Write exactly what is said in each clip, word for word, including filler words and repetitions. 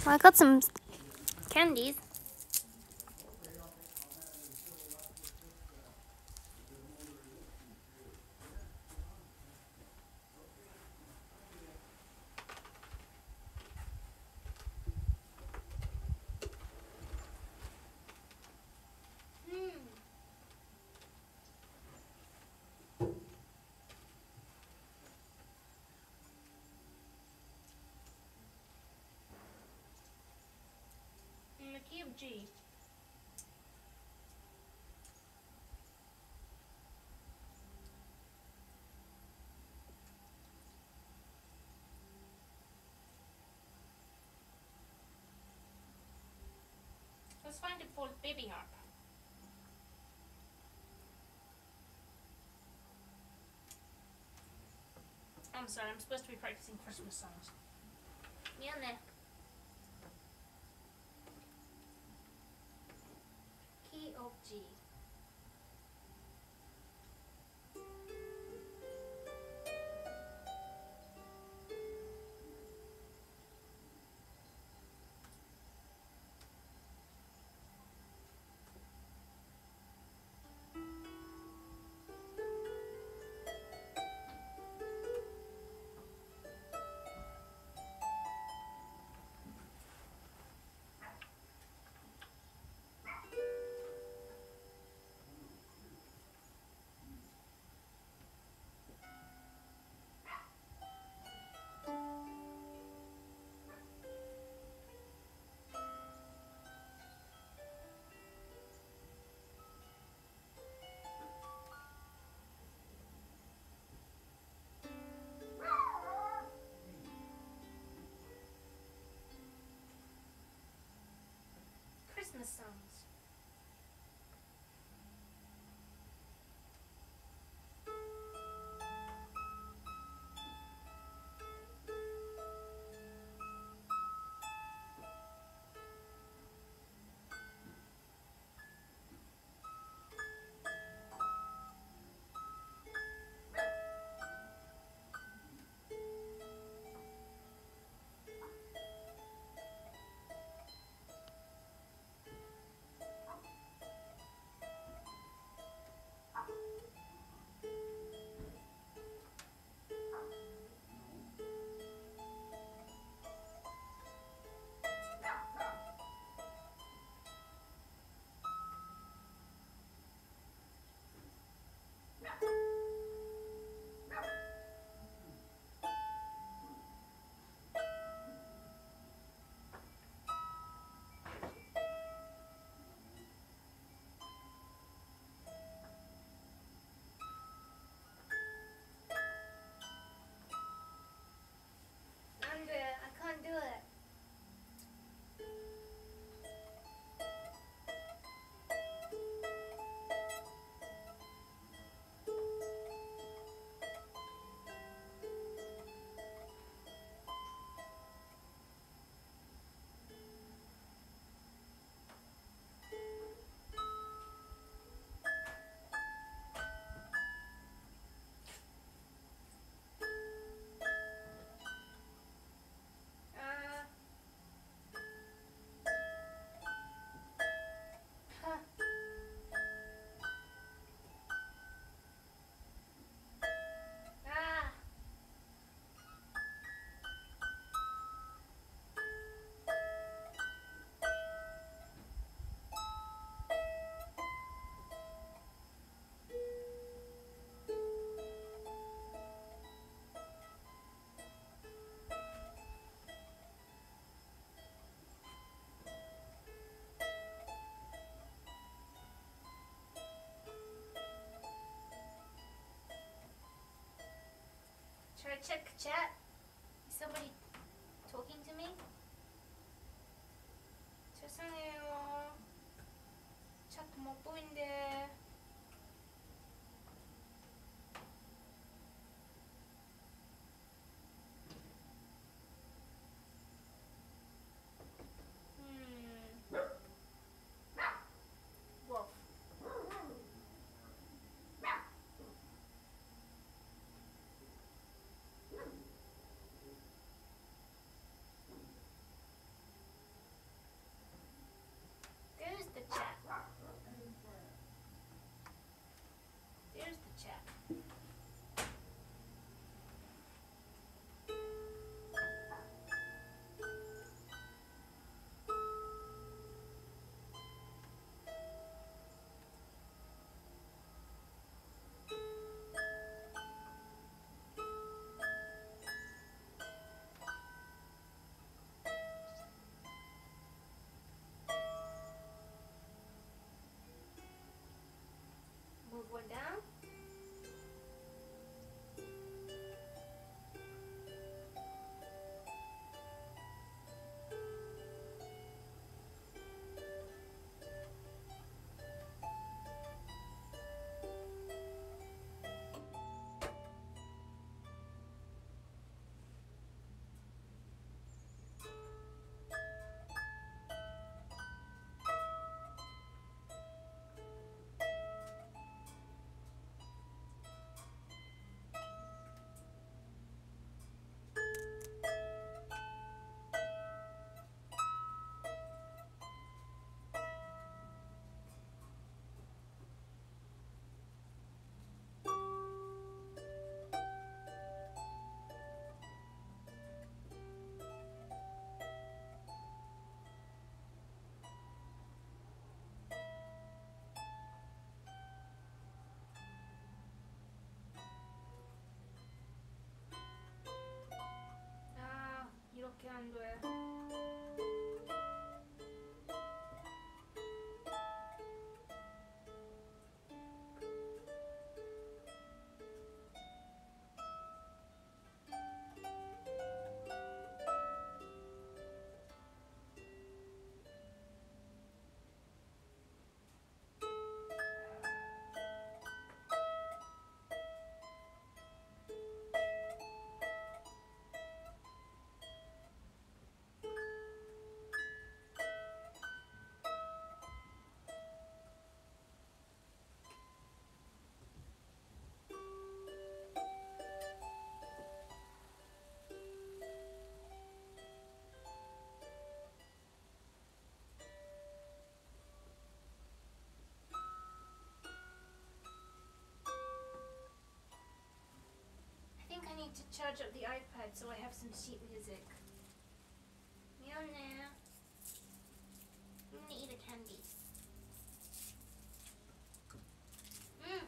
Well, I got some candies. Mm, the key of G. Let's find it for baby harp. I'm sorry, I'm supposed to be practicing Christmas songs. 미안해. Key of G. Christmas songs. Andrea, I can't do it. Uh, huh. Ah. Should I check chat? Is somebody talking to me? 죄송해요. chat 못 보이는데. Hmm. Wolf. 이렇게 안 돼. I need to charge up the iPad so I have some sheet music. 미안해. I'm gonna eat a candy. Mm.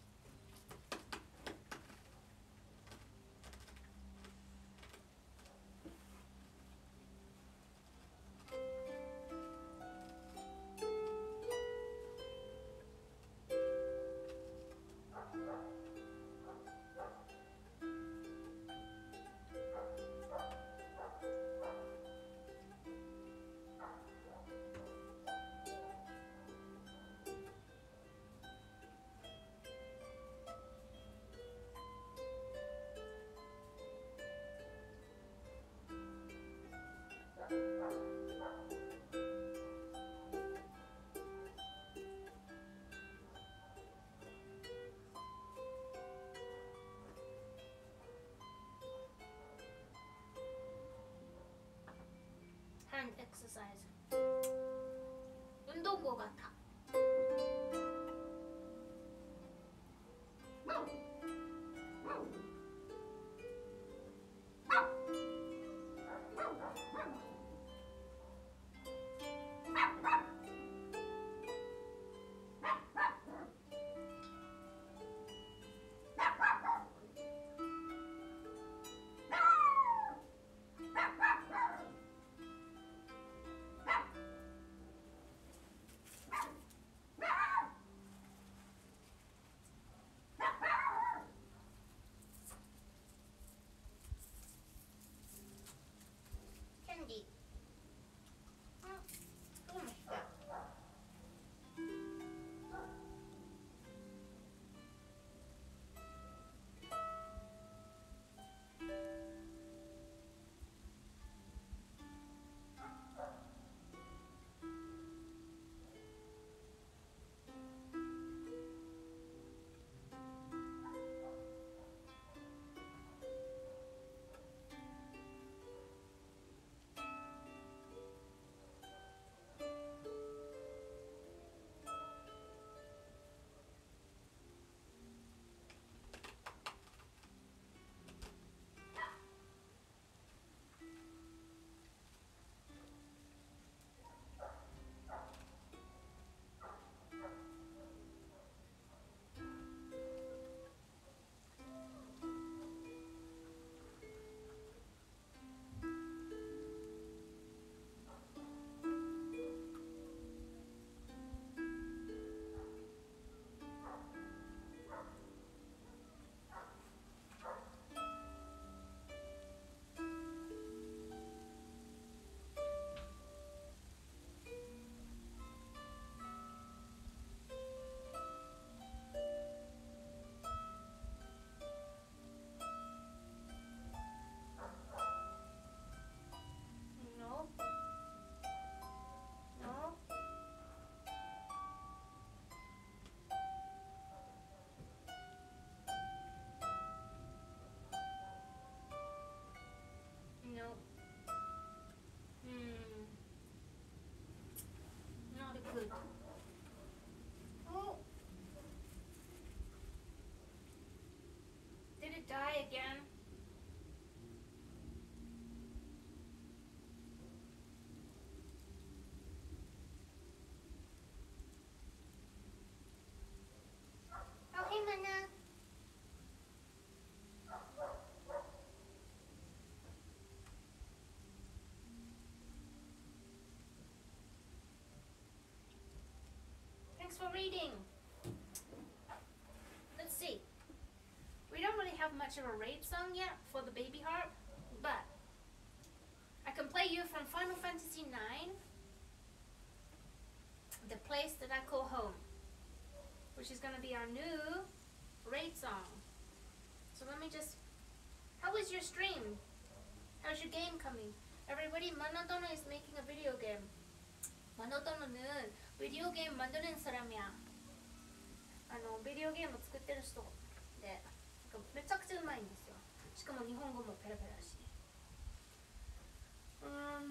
Hand exercise. 운동복 같아. 캔디. 응, 그거 맛있다. No. No. No. Hmm. Not good. Oh. Did it die again? Oh, hey, Mana. raiding. Let's see. We don't really have much of a raid song yet for the baby harp, but I can play you from Final Fantasy nine, The Place That I Call Home, which is going to be our new raid song. So let me just... How was your stream? How's your game coming? Everybody, Manotono is making a video game. Manotono는 비디오 게임 만드는 사람이야. あのビデオゲーム作ってる人でめちゃくちゃうまいんですよ。しかも日本語もペラペラだし。うーん、うん、うん、うん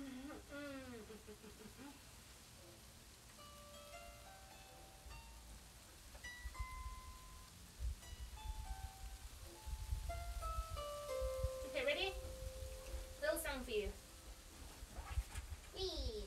。Okay, ready? Little song for you. Wee.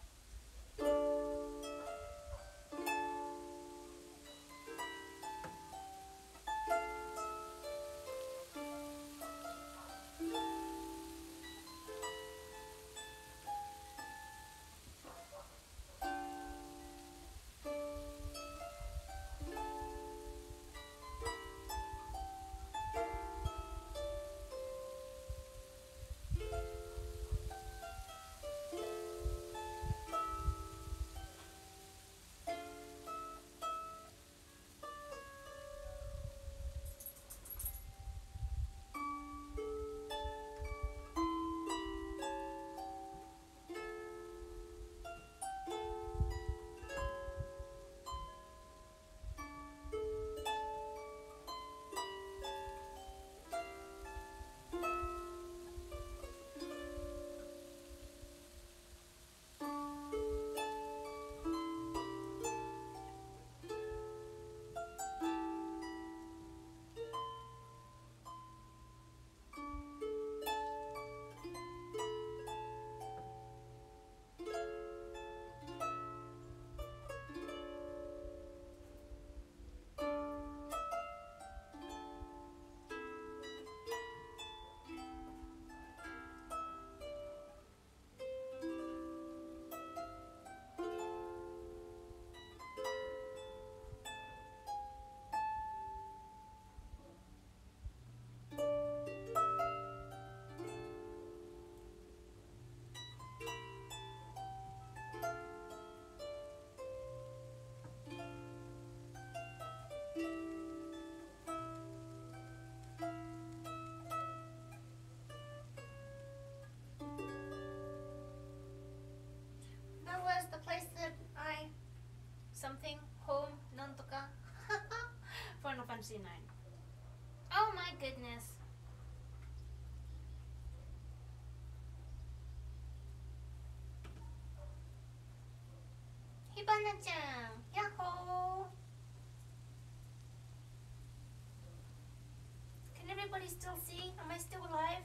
Something home nantoka Final Fantasy nine. Oh my goodness. Hibana-chan, yahoo! Can everybody still see? Am I still alive?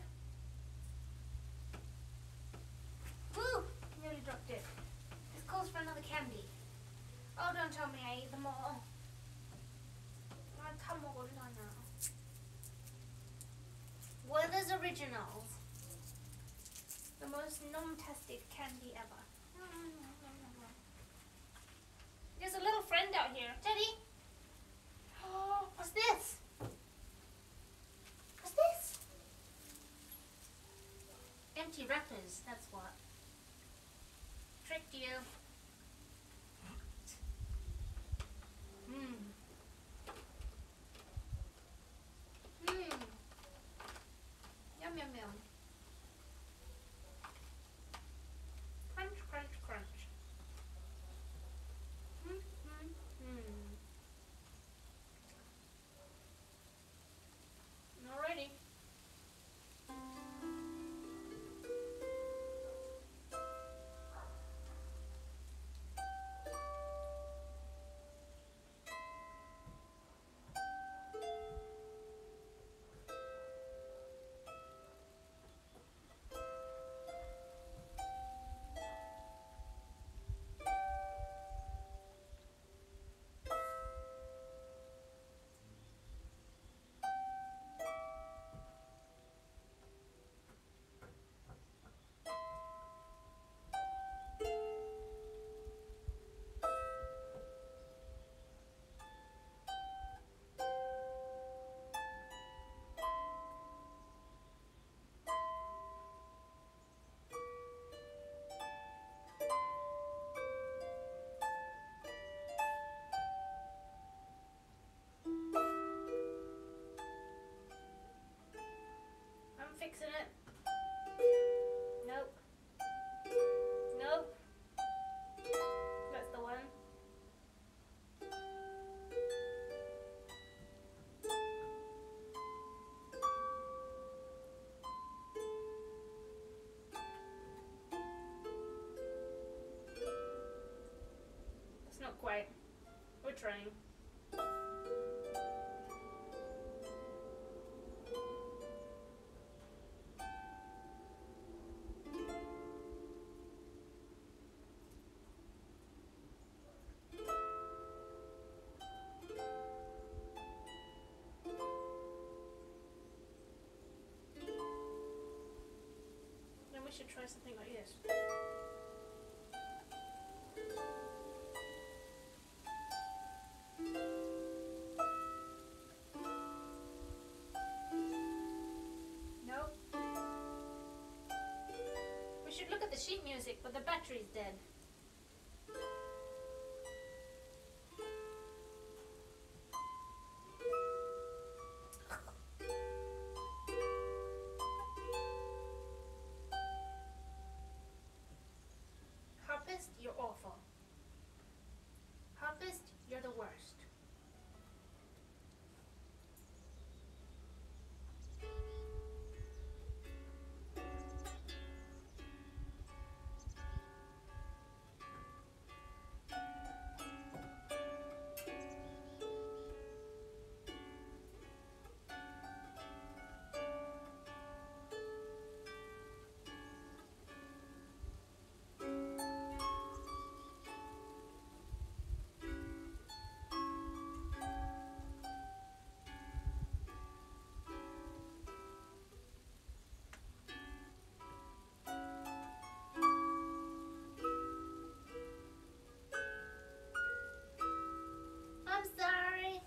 Woo! Nearly dropped it. This calls for another candy. Oh, don't tell me I ate them all. Werther's Originals. The most nom-tastic candy ever. There's a little friend out here. Teddy! Oh, what's this? What's this? Empty wrappers, that's what. Tricked you. Mmm. Mmm. Yum, yum, yum. Crunch, crunch, crunch. Mmm, mmm, mmm. Alrighty. Not quite. We're trying. Then we should try something like this. Nope. We should look at the sheet music, but the battery's dead. Harpist, you're awful. Harpist, you're the worst. I'm sorry.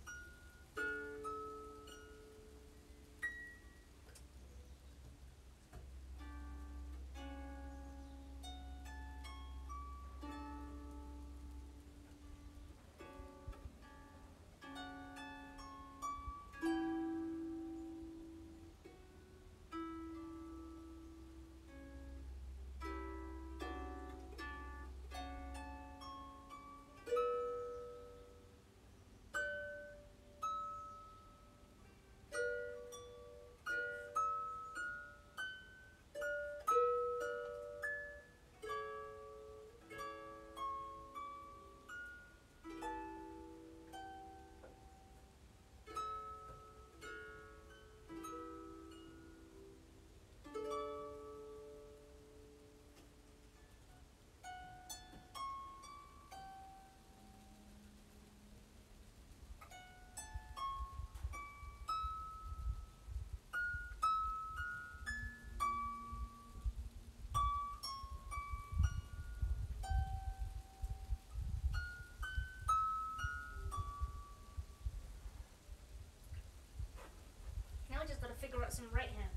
Now we just gotta figure out some right hand.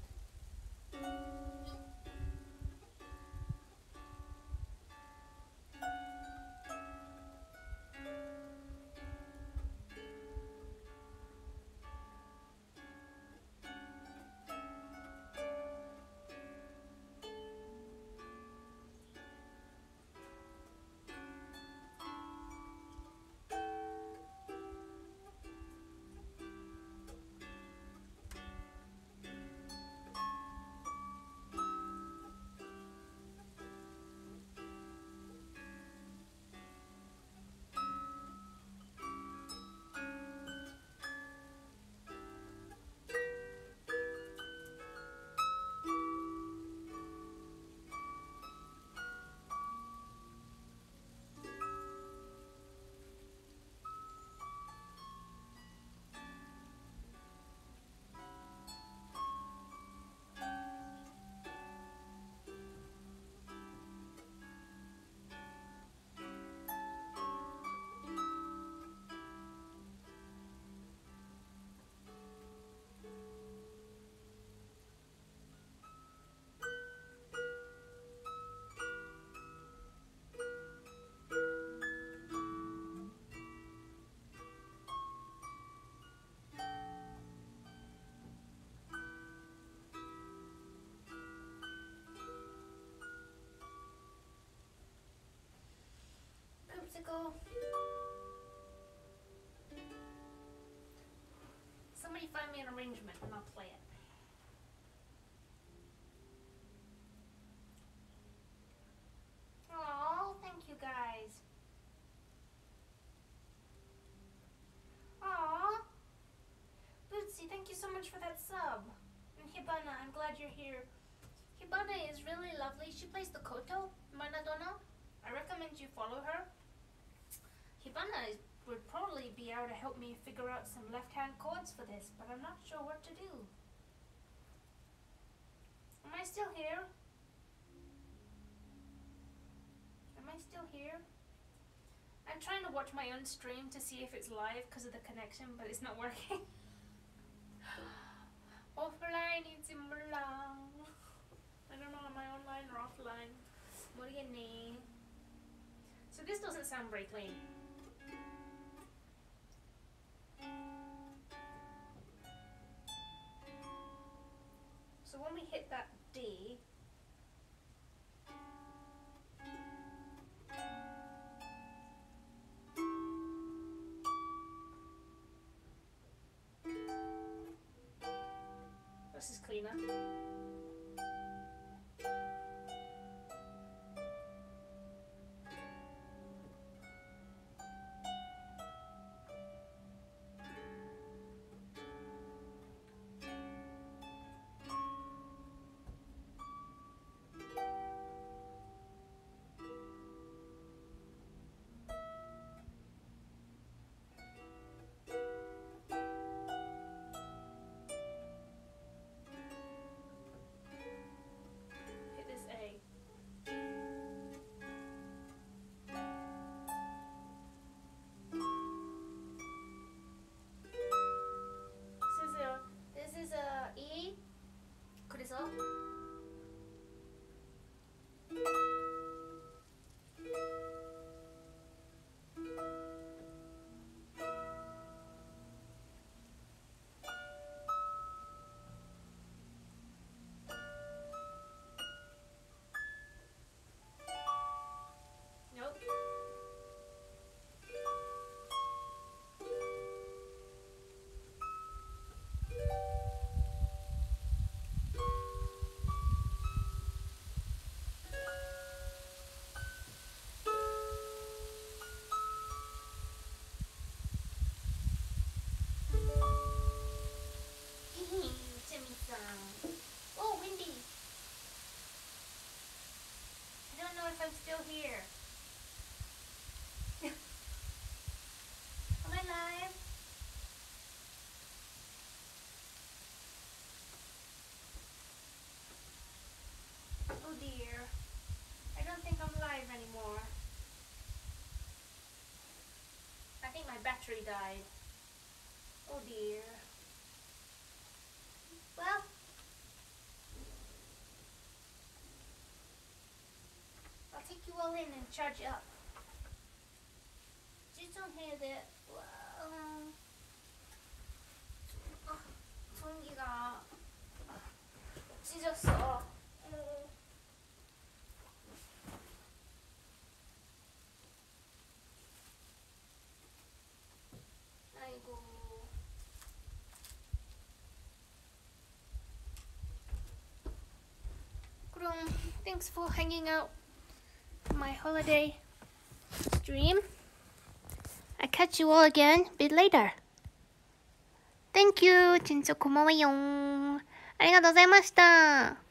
Poopsicle. Somebody find me an arrangement and I'll play it. Oh, thank you guys. Hibana, I'm glad you're here. Hibana is really lovely. She plays the koto, Manadono. I recommend you follow her. Hibana is, would probably be able to help me figure out some left-hand chords for this, but I'm not sure what to do. Am I still here? Am I still here? I'm trying to watch my own stream to see if it's live because of the connection, but it's not working. Offline인지 몰라. I don't know, am I online or offline? 모르겠네. So this doesn't sound very clean. So when we hit that D, this is cleaner. Oh, windy. I don't know if I'm still here. Am I live? Oh dear. I don't think I'm live anymore. I think my battery died. Oh dear. Well, I'll take you all in and charge you up. Just don't hear that. Um, 아, 전기가 찢었어. 음. 아이고. 그럼 thanks for hanging out my holiday stream. I catch you all again a bit later. Thank you. 진짜 고마워요. ありがとうございました。